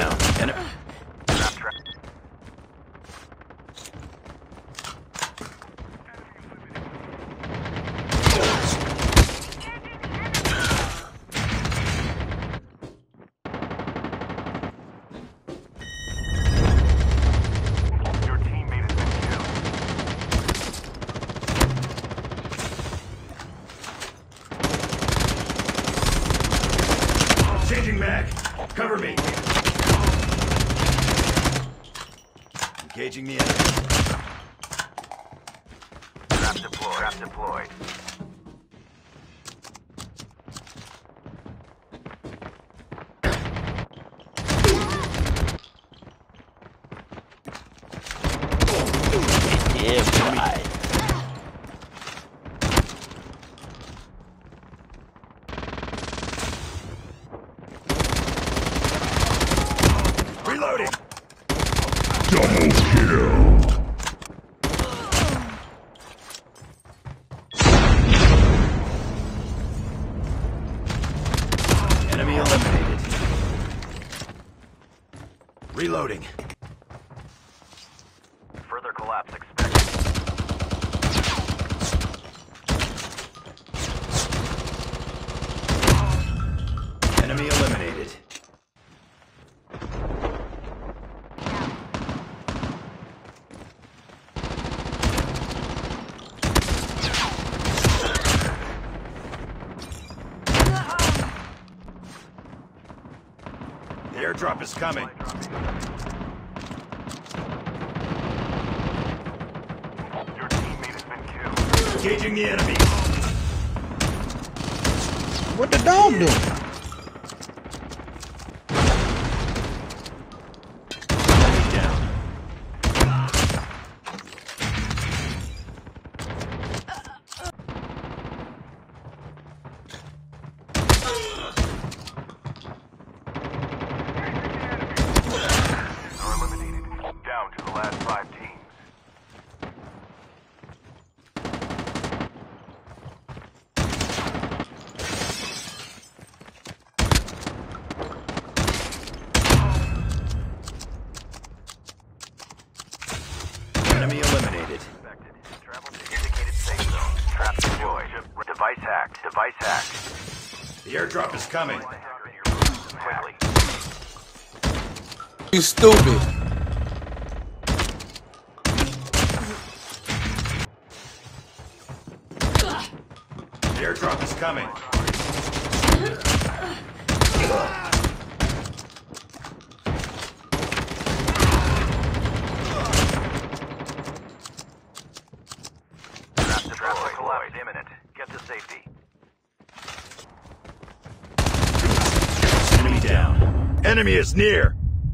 down. Changing mag. Cover me. Engaging the enemy. Trap deployed. Trap deployed. Yeah, right. Reloading. Double kill. Enemy eliminated. Reloading. Further collapse expected. Enemy eliminated. The airdrop is coming. Your teammate has been killed. Engaging the enemy. What the dog doing? Enemy down. Are eliminated. Down to the last 5 teams. Enemy eliminated. Travel to indicated safe zone. Trap deployed. Device hacked. Device hacked. The airdrop is coming. Quickly. You stupid. The airdrop is coming. Trap collapse imminent. Get to safety. Enemy down. Enemy is near.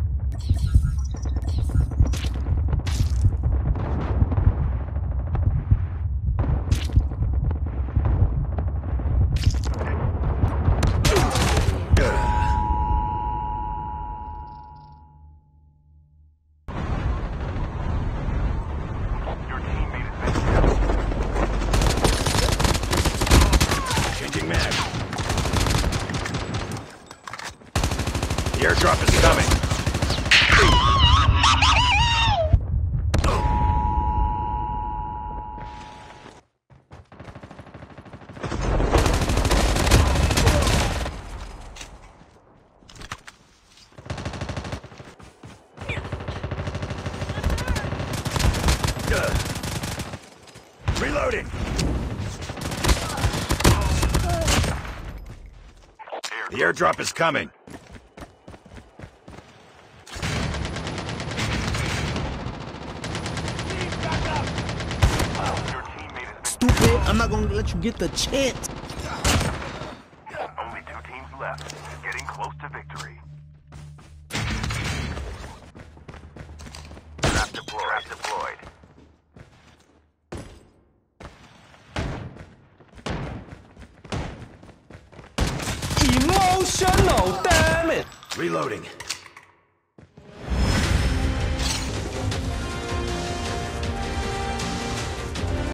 Your teammate has been killed. Changing mag. The airdrop is coming. Reloading. The airdrop is coming. Your teammate has Stupid. I'm not gonna let you get the chance. been. Only 2 teams left. Getting close to victory. Trap deployed. Trap deployed. Emotional, damn it. Reloading.